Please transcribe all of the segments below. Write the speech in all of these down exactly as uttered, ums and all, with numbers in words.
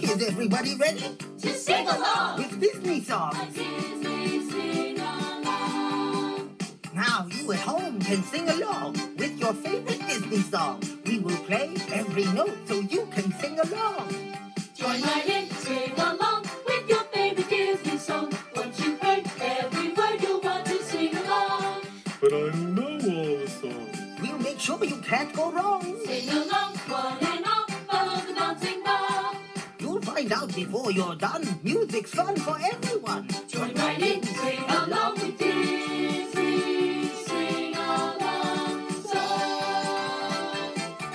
Is everybody ready to sing along with Disney songs? A Disney sing-along. Now you at home can sing along with your favorite Disney song. We will play every note so you can sing along. Join right in, sing along with your favorite Disney song. Once you've heard every word, you'll want to sing along. But I don't know all the songs. We'll make sure you can't go wrong. Sing along, one and all, follow the bouncing ball. You'll find out before you're done. Music's fun for everyone. Join right in, sing along with Disney sing-along song.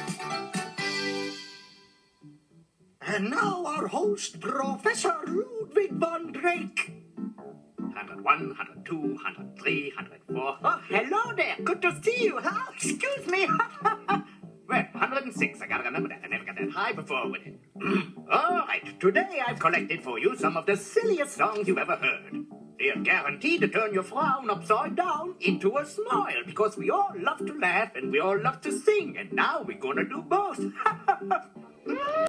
And now our host, Professor Ludwig von Drake. one hundred one, one hundred two, one hundred three, one hundred four. Oh, hello there. Good to see you. Huh? Excuse me. Well, one hundred six. I gotta remember that. I never got that high before with it. All right. Today I've collected for you some of the silliest songs you've ever heard. They're guaranteed to turn your frown upside down into a smile because we all love to laugh and we all love to sing. And now we're gonna do both.